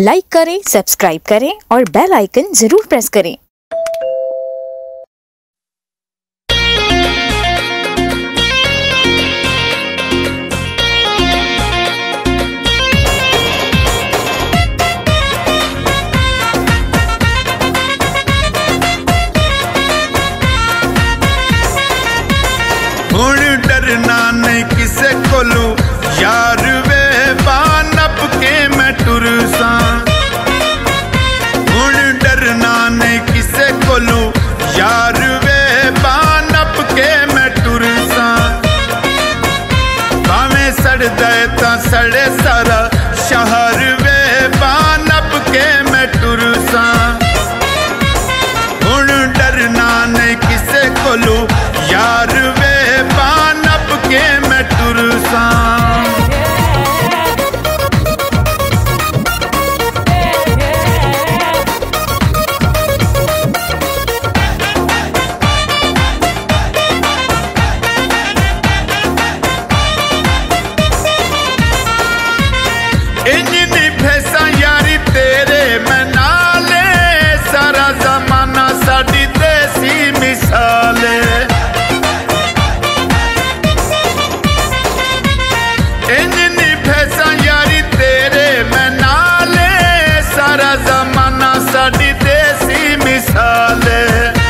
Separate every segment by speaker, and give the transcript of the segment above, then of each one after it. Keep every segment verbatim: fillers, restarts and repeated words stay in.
Speaker 1: Like करें, subscribe करें और बेल आइकन जरूर प्रेस करें।
Speaker 2: हुण डरना नहीं किसे कोलू यार वे बाह नप के मैं टुर सां। हुण डरना नहीं किसे कोलू यार वे बाह नप के मैं टुर सां। भावें सड़दा तां सड़े सारा शहर वे बाह नप के मैं टुर सां। हुण डरना नहीं किसे कोलू यार वे बाह नप के मैं टुर सां। इंजनी फैसा यारी तेरे मैं नाले सारा जमाना साडी देसी मिसाले। इंजनी फैसा यारी तेरे मैं नाले सारा जमाना साडी देसी मिसाले।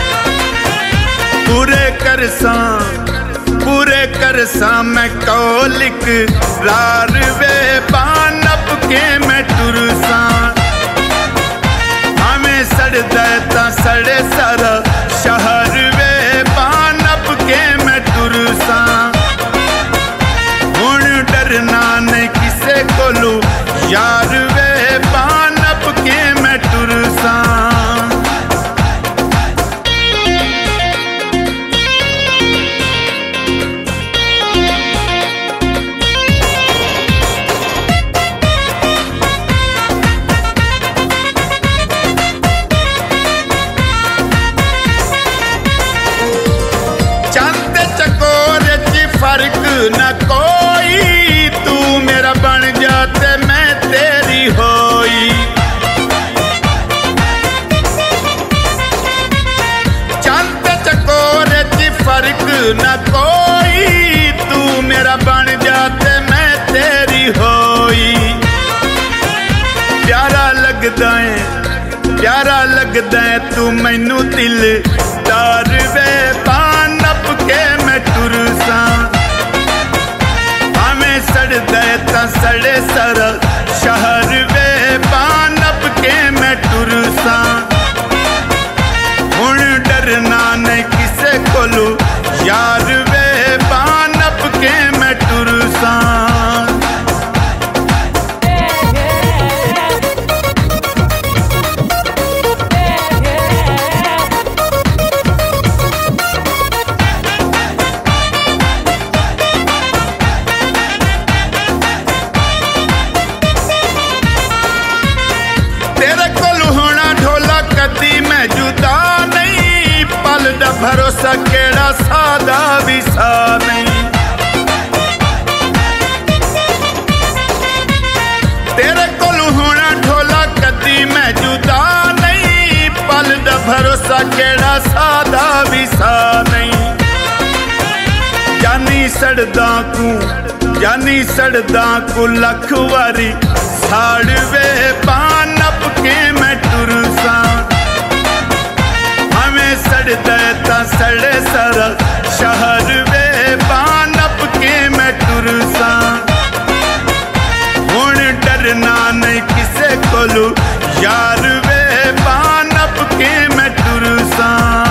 Speaker 2: पूरे कर सां पूरे कर सां मैं कौलिक रार वे बाह नप के मैं टुर सां। हमें सड़दा तां सड़े सारा शहर वे बाह नप के मैं टुर सां। हुण डरना नहीं किसे कोलू यार वे बाह नप के मैं टुर सां। फर्क न कोई तू मेरा बन जाते मैं तेरी होई। चंद चकोर च फर्क न कोई तू मेरा बन जाते मैं तेरी होई। प्यारा लगदा है प्यारा लगदा है तू मैनू दिल दार वे बाह नप के मैं टुर सां। सड़दा तां सड़े सारा शहर वे बाह नप के मैं टुर सां। हुण डरना नहीं किसे कोलू यार वे बाह नप के मैं टुर सां। मैं जुदा नहीं पल दा भरोसा केड़ा सादा विसा नहीं। तेरे कोल होना ढोला कदी मैं जुदा नहीं पल दा भरोसा केड़ा सादा विसा नहीं। जानी सड़दा को जानी सड़दा को लख वारी साड़ वे बाह नप के मैं टुर सां। सड़दा तां सड़े सारा शहर वे बाह नप के मैं टुर सां। हुण डरना नहीं किसे कोलू यार वे बाह नप के मैं टुर सां।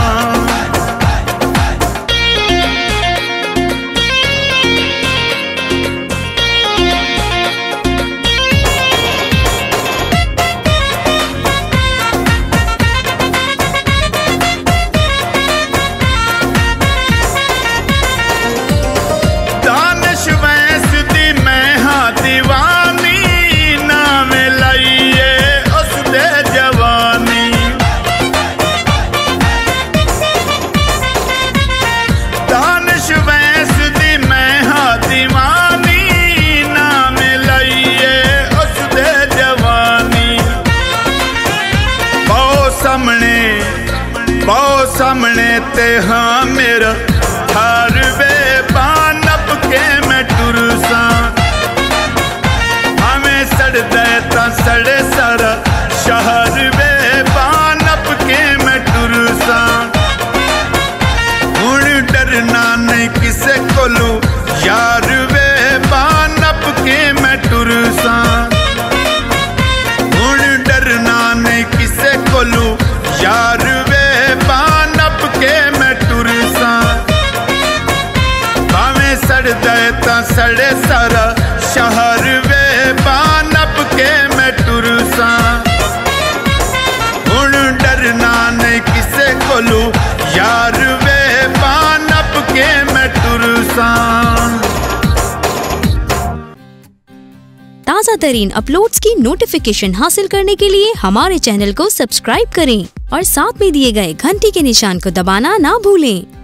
Speaker 2: दीवानी नाम लाइए उस दे जवानी। सामने ते हाँ मेरा थार वे बाह नप के मैं टुर सां हमें सड़दा ता सड़े सारा शहर वे बाह नप के मैं टुर सां हुण डरना नहीं किसे कोलू यार वे बाह नप के मैं टुर सां हुण डरना नहीं किसे कोलू यार वे बाह नप के मैं टुर सां भावें सड़दा ता सड़े सारा शहर वे बाह नप के मैं टुर सां हुण डरना नहीं किसे कोलू यार वे बाह नप के मैं टुर सां।
Speaker 3: ताज़ा तरीन अपलोड्स की नोटिफिकेशन हासिल करने के लिए हमारे चैनल को सब्सक्राइब करें और साथ में दिए गए घंटी के निशान को दबाना ना भूलें।